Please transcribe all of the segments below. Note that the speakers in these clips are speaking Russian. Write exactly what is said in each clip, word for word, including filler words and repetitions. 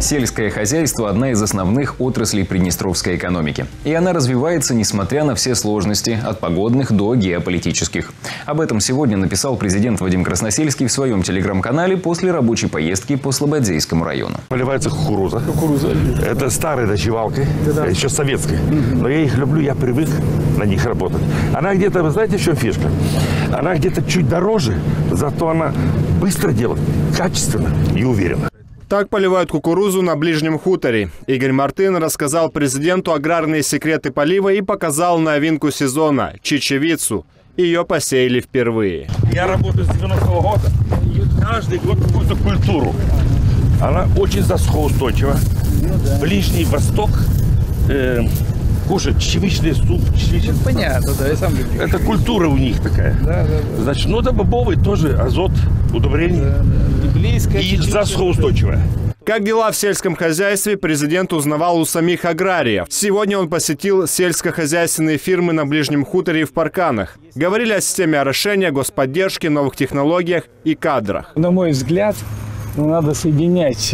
Сельское хозяйство – одна из основных отраслей приднестровской экономики. И она развивается, несмотря на все сложности, от погодных до геополитических. Об этом сегодня написал президент Вадим Красносельский в своем телеграм-канале после рабочей поездки по Слободейскому району. Поливается кукуруза. Кукуруза. Это старая дочевалка, да. Еще советская. Но я их люблю, я привык на них работать. Она где-то, вы знаете, в чем фишка? Она где-то чуть дороже, зато она быстро делает, качественно и уверенно. Так поливают кукурузу на Ближнем хуторе. Игорь Мартын рассказал президенту аграрные секреты полива и показал новинку сезона – чечевицу. Ее посеяли впервые. Я работаю с девяностого года. Каждый год какую-то культуру. Она очень засухоустойчива. Ближний Восток э, кушает чечевичный суп. Чечевичный... Понятно, да, я сам люблю. Это культура у них такая. Да, да, да. Значит, ну это бобовый тоже азот, удобрение. Да, да. И близко. И засухоустойчивая. Как дела в сельском хозяйстве, президент узнавал у самих аграриев. Сегодня он посетил сельскохозяйственные фирмы на Ближнем хуторе и в Парканах. Говорили о системе орошения, господдержке, новых технологиях и кадрах. На мой взгляд, надо соединять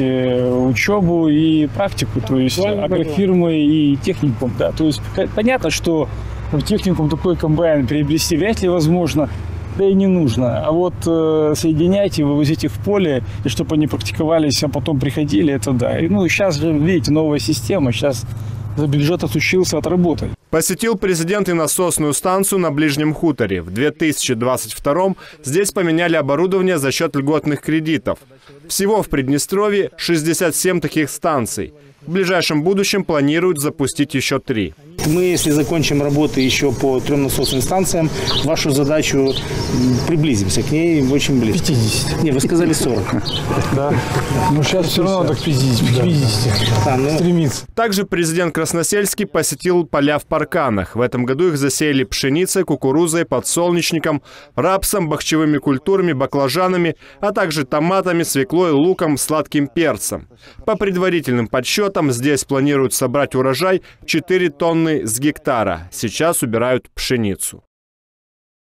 учебу и практику, то есть агрофирмы и техникум. Да. То есть понятно, что в техникум такой комбайн приобрести вряд ли возможно. Да и не нужно. А вот э, соединять и вывозить их в поле, и чтобы они практиковались, а потом приходили, это да. И, ну, сейчас же, видите, новая система, сейчас за бюджет отучился отработать. Посетил президент и насосную станцию на Ближнем хуторе. В две тысячи двадцать втором здесь поменяли оборудование за счет льготных кредитов. Всего в Приднестровье шестьдесят семь таких станций. В ближайшем будущем планируют запустить еще три. Мы, если закончим работы еще по трем насосным станциям, вашу задачу приблизимся к ней очень близко. пятьдесят. Не, вы сказали сорок. Да. Ну сейчас все равно так пятьдесят стремится. Также президент Красносельский посетил поля в Парканах. В этом году их засеяли пшеницей, кукурузой, подсолнечником, рапсом, бахчевыми культурами, баклажанами, а также томатами, свеклой, луком, сладким перцем. По предварительным подсчетам, здесь планируют собрать урожай четыре тонны с гектара. Сейчас убирают пшеницу.